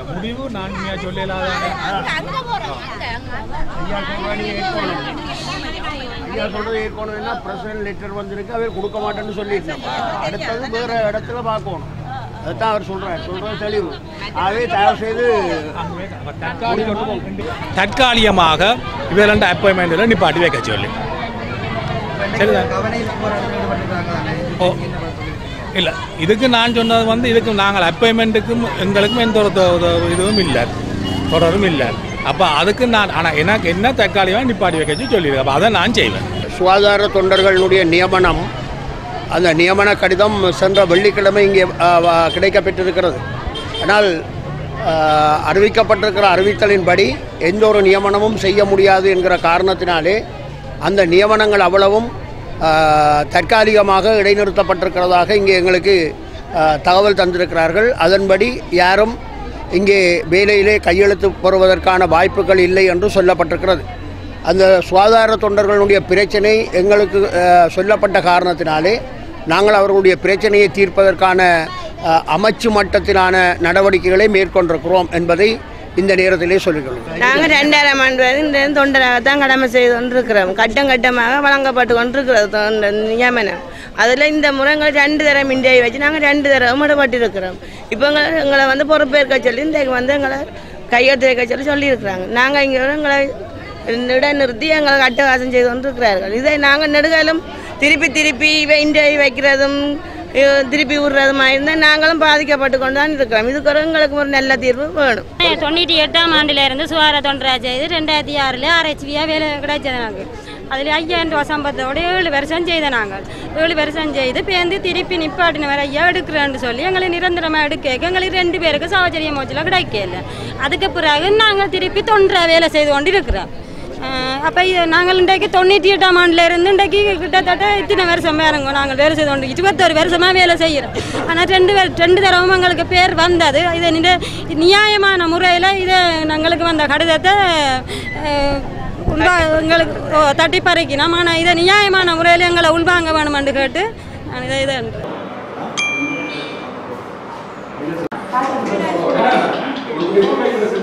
முடிவு நான் சொல்லலாத ஐயா சொல்றது ஏற்கனவே பிரசிடென்ட் லெட்டர் வந்திருக்கு அவர் கொடுக்க மாட்டேன்னு சொல்லிட்டு அடுத்தது வேற இடத்துல பார்க்கணும் அதுதான் அவர் சொல்றது தெளிவு ஆகவே தயவு செய்து தற்காலிகமாக இவரெண்டு அப்பாயின்மெண்ட்டில் நிப்பாட்டி வைக்க சொல்லி ஓ இல்லை இதுக்கு நான் சொன்னது இதுக்கு நாங்கள் அப்பாயின்மெண்ட்டுக்கும் எங்களுக்கும் எந்த ஒரு இதுவும் இல்லை தொடரும் இல்லை அப்போ அதுக்கு நான் ஆனால் எனக்கு என்ன தற்காலிகமாக நிப்பாட்டி வைக்க சொல்லியிருக்கேன் அப்போ அதை நான் செய்வேன் சுகாதார தொண்டர்களுடைய நியமனம் அந்த நியமன கடிதம் சென்ற வெள்ளிக்கிழமை இங்கே கிடைக்கப்பெற்றிருக்கிறது ஆனால் அறிவிக்கப்பட்டிருக்கிற அறிவித்தலின்படி எந்த ஒரு நியமனமும் செய்ய முடியாது என்கிற காரணத்தினாலே அந்த நியமனங்கள் அவ்வளவும் தற்காலிகமாக இடைநிறுத்தப்பட்டிருக்கிறதாக இங்கே எங்களுக்கு தகவல் தந்திருக்கிறார்கள் அதன்படி யாரும் இங்கே வேலையிலே கையெழுத்து பெறுவதற்கான வாய்ப்புகள் இல்லை என்று சொல்லப்பட்டிருக்கிறது அந்த சுகாதார தொண்டர்களுடைய பிரச்சனை எங்களுக்கு சொல்லப்பட்ட காரணத்தினாலே நாங்கள் அவர்களுடைய பிரச்சனையை தீர்ப்பதற்கான அமைச்சு மட்டத்திலான நடவடிக்கைகளை மேற்கொண்டிருக்கிறோம் என்பதை இந்த நேரத்திலே சொல்லிக்கொள்ளும். நாங்கள் 2000 ஆண்டு வரை இந்த தொண்டராகத்தான் கடமை செய்து கொண்டிருக்கிறோம். கட்டம் கட்டமாக வழங்கப்பட்டு கொண்டிருக்கிறது நியமனம். அதில் இந்த முறைகள் 2 தரம் இந்தியை வச்சு நாங்கள் 2 தரம் விடப்பட்டிருக்கிறோம். இப்போ எங்களை பொறுப்பேற்க சொல்லி இந்த எங்களை கையெழுத்து வைக்க சொல்லியிருக்கிறாங்க. நாங்கள் இங்கே எங்களை இடைநிறுத்தி எங்களுக்கு அட்டகாசம் செய்து கொண்டிருக்கிறார்கள். இதை நாங்கள் நெடுகாலம் திருப்பி இந்தியை வைக்கிறதும் திருப்பி விடுறதுமா இருந்தால் நாங்களும் பாதிக்கப்பட்டு கொண்டு தான் இருக்கிறோம். இதுக்கு எங்களுக்கு ஒரு நல்ல தீர்வு வேணும். 98ஆம் ஆண்டிலிருந்து சுகாதார தொண்டராக செய்து 2006 RHVயாக வேலை கிடைச்சது நாங்கள். அதில் 5000 ரூபா சம்பளத்தோடு 7 வருஷம் செய்த நாங்கள் 7 வருஷம் செய்து பேருந்து திருப்பி நிப்பாட்டின வேற ஐயா எடுக்கிறேன்னு சொல்லி எங்களை நிரந்தரமாக எடுக்க எங்களுக்கு 2 பேருக்கு சாவச்சரிய மோச்சில் கிடைக்கல. அதுக்கு பிறகு நாங்கள் திருப்பி தொண்டராக வேலை செய்து கொண்டு இருக்கிறோம். அப்போ நாங்கள் இன்றைக்கு 98ஆம் ஆண்டிலிருந்து இன்றைக்கு கிட்டத்தட்ட இத்தனை வருஷம் வேறுங்க நாங்கள் வேலை செய்து கொண்டு 21 வருஷமாக வேலை செய்கிறோம். ஆனால் 2 தடவை எங்களுக்கு பேர் வந்தது. இதை நியாயமான முறையில் இதை எங்களுக்கு வந்த கடிதத்தை எங்களுக்கு தட்டி பறிக்கணும். ஆனால் இதை நியாயமான முறையில் எங்களை உள்வாங்க வேணுமென்று கேட்டு நான் இதை